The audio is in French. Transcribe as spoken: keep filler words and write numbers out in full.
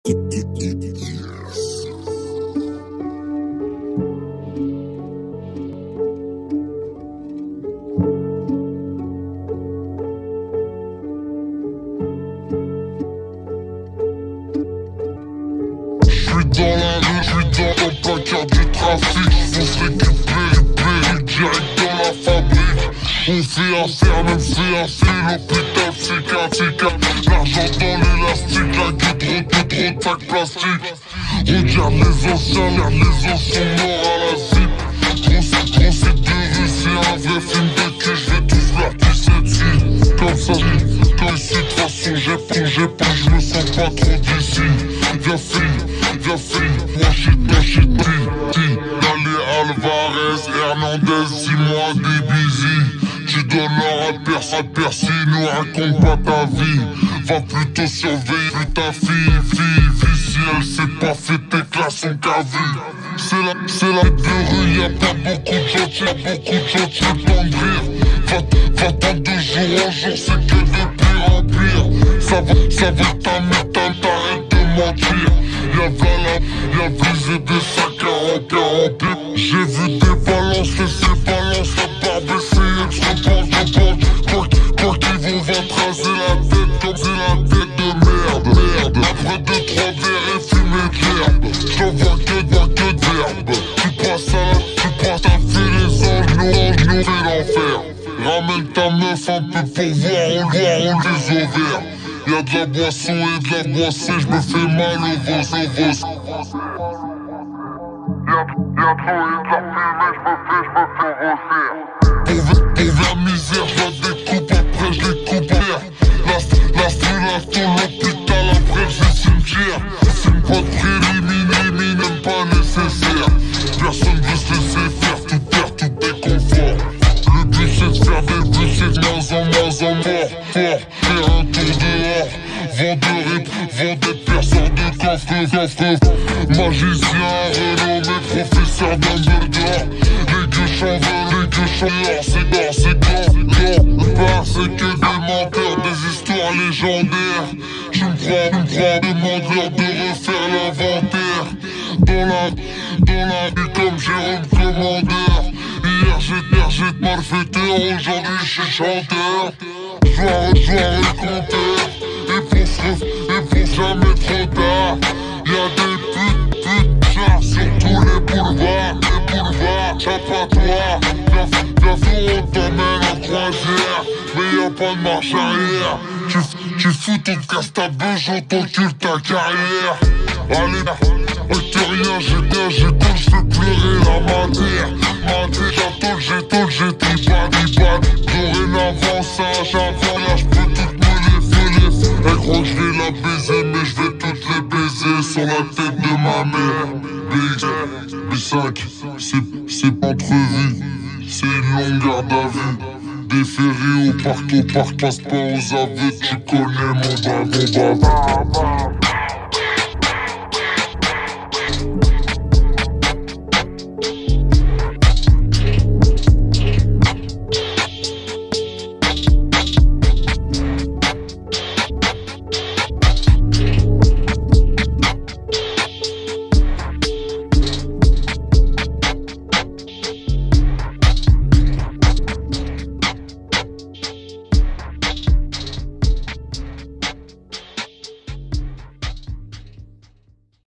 Dans la rue, je suis dans le placard du trafic. On se récupère, récupère direct dans la fabrique. On fait affaire, même fait affaire, l'hôpital psychiatrique. L'argent dans l'élastique, la goudron, goudron, sac plastique. Regarde les anciens, regarde les anciens morts à la zip. Gros c'est de rue, c'est un vrai film de cul. Je vais tous leur tisser dessus. Comme ça, comme si de toute façon j'ai pas, j'ai pas, je me sens pas trop d'ici. Viens fille, viens fille, moi shit, moi shit, ti, ti. Allez Alvarez, Hernandez, dis-moi des bisous. Tu donnes leur à personne, personne, nous raconte pas ta vie. Va plutôt surveiller plus ta fille, fille, fille. Si elle s'est pas fait tes classes, on qu'a vu. C'est la, c'est la de rue, y'a pas beaucoup de gentils, y'a beaucoup de gentils, le temps de rire. Va-t'en de jour en jour, c'est que de pire en pire. Ça va, ça va t'amener, t'arrête de mentir. Y'a voilà, y'a visé des sacs à remplir, remplir. J'ai vu des balances, laisser balance, la barbe essayée, je repense, je pense. Quoi, quoi qu'ils vont, va tracer la tête comme c'est la tête de merde, merde. Après deux, trois verres et fumer de l'herbe. J'en vois que, vois que de verbe. Tu passes à la, tu passes, t'as fait les anges, nous, anges, nous, fait l'enfer. Ramène ta meuf un peu pour voir, on doit, on les ovaires. Y'a de la boisson et de la boissée, j'me fais mal au vos, au vos. Y'a, y'a trop et de la fumée, j'me fais, j'me fais refaire. Pour, pour la misère, j'la découpe, après j'les coupe l'air. La, la strue, la tôle, l'hôpital, après j'les cimetière. Signe pas de préliminaire, même pas nécessaire. Personne veut se laisser faire, tout perd, tout déconfort. Le but c'est de faire des buts, c'est de moins en moins en mort. Fort, faire un tour dehors. Vendeur et vendeur, perceur de coffre, coffre. Magicien renommé, professeur Dumbledore. Les gueux chants veulent, les gueux chants dehors, c'est d'or, c'est d'or, d'or. Parce que des menteurs, des histoires légendaires. Tu me crois, tu me crois, demande-leur de refaire l'inventaire. Dans la, dans la vie comme Jérôme Commandeur. Hier j'étais, j'étais malfaiteur, aujourd'hui je suis chanteur. Joueur, joueur et compteur. Et pour, et pour jamais trop tard. Y'a des putes, putes, chars sur tous les boulevards. Les boulevards, chapatoires. La, la four on t'emmène en croisière. Mais y'a pas de marche arrière. Tu, tu fous ton casse ta beuge, on t'encule ta carrière. Allez, rien, j'ai bien, j'ai tout, j'fais pleurer la matière. Matière, j'attends, j'ai tout, j'ai tout, bad, bad. Dorénavant, ça, j'avance, là, j'peux toutes me les filer. Elle croit que j'vais la baiser, mais j'vais toutes les baiser sur la tête de ma mère. B cinq, c'est, c'est pas entrevu, c'est une longue garde à vue. Déféré au parc, au parc, passe pas aux aveux, tu connais mon bas, mon bas.